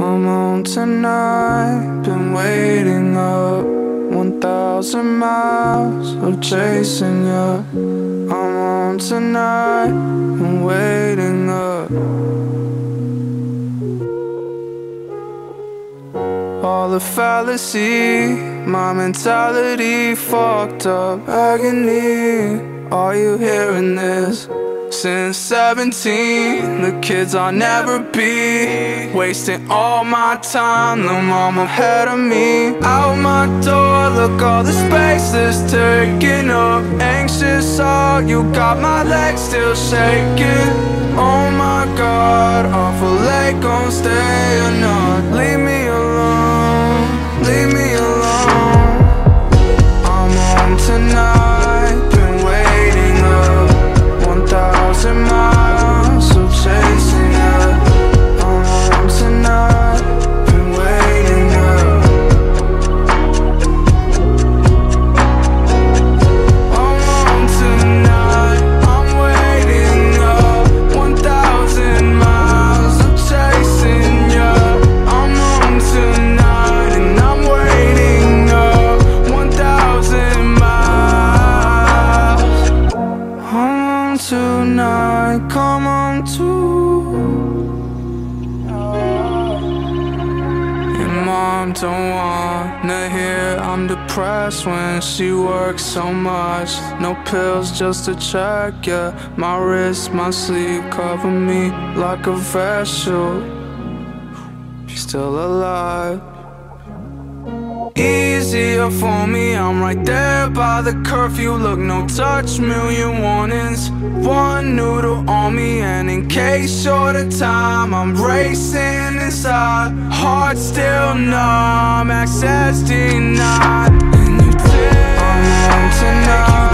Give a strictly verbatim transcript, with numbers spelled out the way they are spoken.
I'm on tonight, been waiting up one thousand miles of chasing ya. I'm on tonight, been waiting up. All the fallacy, my mentality fucked up agony. Are you hearing this? Since seventeen, the kids I'll never be, wasting all my time, the mom ahead of me. Out my door, look all the space is taking up. Anxious, oh, you got my legs still shaking. Oh my God, awful late, gon' stay or not. Leave me alone, leave me alone. I'm on tonight, been waiting up one thousand miles of chasing ya. I'm on tonight, been waiting up. I'm on tonight, I'm waiting up one thousand miles of chasing ya. I'm on tonight and I'm waiting up one thousand miles. I'm on tonight, come on too. Your mom don't wanna hear I'm depressed when she works so much. No pills just to check, yeah. My wrist, my sleep cover me like a vessel. She's still alive. Easier for me, I'm right there by the curfew. Look, no touch, million warnings. One noodle on me, and in case short of time, I'm racing inside. Heart still numb, access denied. And you did. I'm on tonight.